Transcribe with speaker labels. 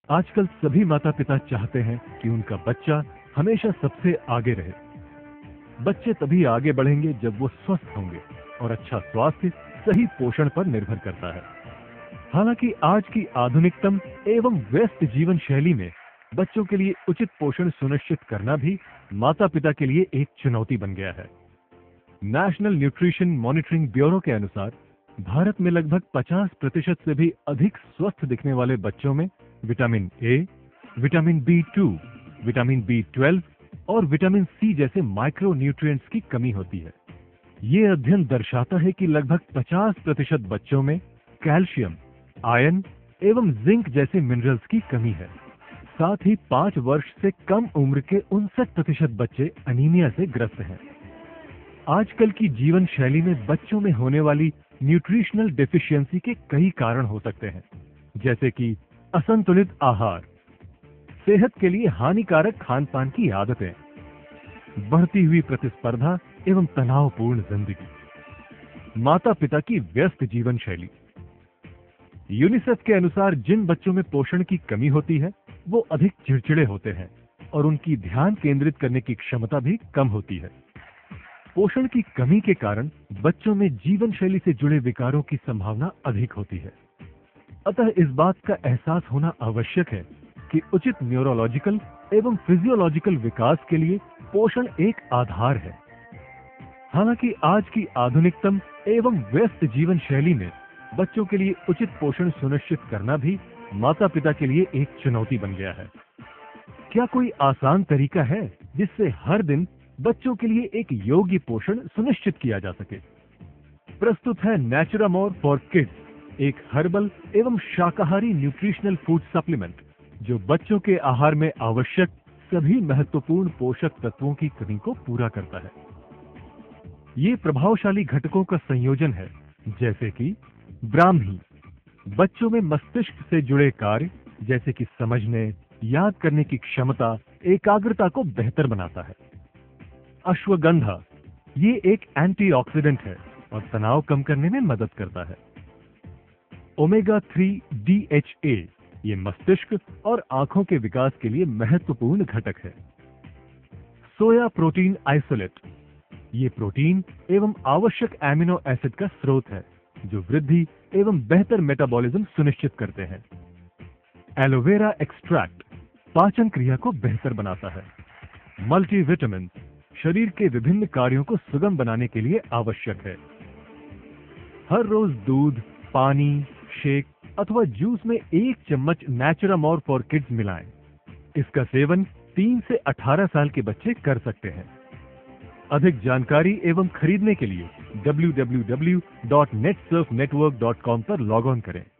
Speaker 1: आजकल सभी माता पिता चाहते हैं कि उनका बच्चा हमेशा सबसे आगे रहे। बच्चे तभी आगे बढ़ेंगे जब वो स्वस्थ होंगे, और अच्छा स्वास्थ्य सही पोषण पर निर्भर करता है। हालांकि आज की आधुनिकतम एवं व्यस्त जीवन शैली में बच्चों के लिए उचित पोषण सुनिश्चित करना भी माता पिता के लिए एक चुनौती बन गया है। नेशनल न्यूट्रिशन मॉनिटरिंग ब्यूरो के अनुसार भारत में लगभग 50% से भी अधिक स्वस्थ दिखने वाले बच्चों में vitamin A, vitamin B2, vitamin B12 और विटामिन सी जैसे माइक्रो न्यूट्रिएंट्स की कमी होती है। ये अध्ययन दर्शाता है कि लगभग 50% बच्चों में कैल्शियम, आयरन एवं जिंक जैसे मिनरल्स की कमी है। साथ ही 5 वर्ष से कम उम्र के 59% बच्चे अनीमिया से ग्रस्त हैं। आजकल की जीवन शैली में बच्चों में होने वाली न्यूट्रिशनल डेफिशिएंसी के कई कारण हो सकते हैं, जैसे कि असंतुलित आहार, सेहत के लिए हानिकारक खान पान की आदतें, बढ़ती हुई प्रतिस्पर्धा एवं तनावपूर्ण जिंदगी, माता पिता की व्यस्त जीवन शैली। यूनिसेफ के अनुसार जिन बच्चों में पोषण की कमी होती है वो अधिक चिड़चिड़े होते हैं और उनकी ध्यान केंद्रित करने की क्षमता भी कम होती है। पोषण की कमी के कारण बच्चों में जीवन शैली से जुड़े विकारों की संभावना अधिक होती है। अतः इस बात का एहसास होना आवश्यक है कि उचित न्यूरोलॉजिकल एवं फिजियोलॉजिकल विकास के लिए पोषण एक आधार है। हालांकि आज की आधुनिकतम एवं व्यस्त जीवन शैली में बच्चों के लिए उचित पोषण सुनिश्चित करना भी माता पिता के लिए एक चुनौती बन गया है। क्या कोई आसान तरीका है जिससे हर दिन बच्चों के लिए एक योग्य पोषण सुनिश्चित किया जा सके? प्रस्तुत है नेचुरामोर फॉर किड्स, एक हर्बल एवं शाकाहारी न्यूट्रिशनल फूड सप्लीमेंट जो बच्चों के आहार में आवश्यक सभी महत्वपूर्ण पोषक तत्वों की कमी को पूरा करता है। ये प्रभावशाली घटकों का संयोजन है, जैसे कि ब्राह्मी, बच्चों में मस्तिष्क से जुड़े कार्य जैसे कि समझने, याद करने की क्षमता, एकाग्रता को बेहतर बनाता है। अश्वगंधा, ये एक एंटीऑक्सीडेंट है और तनाव कम करने में मदद करता है। ओमेगा 3 DHA, ये मस्तिष्क और आंखों के विकास के लिए महत्वपूर्ण घटक है। सोया प्रोटीन आइसोलेट, ये प्रोटीन एवं आवश्यक एमिनो एसिड का स्रोत है जो वृद्धि एवं बेहतर मेटाबॉलिज्म सुनिश्चित करते हैं। एलोवेरा एक्सट्रैक्ट पाचन क्रिया को बेहतर बनाता है। मल्टीविटामिन शरीर के विभिन्न कार्यों को सुगम बनाने के लिए आवश्यक है। हर रोज दूध, पानी, शेक अथवा जूस में 1 चम्मच नेचुरामोर फॉर किड्स मिलाएं। इसका सेवन 3 से 18 साल के बच्चे कर सकते हैं। अधिक जानकारी एवं खरीदने के लिए www.netsurfnetwork.com पर लॉग ऑन करें।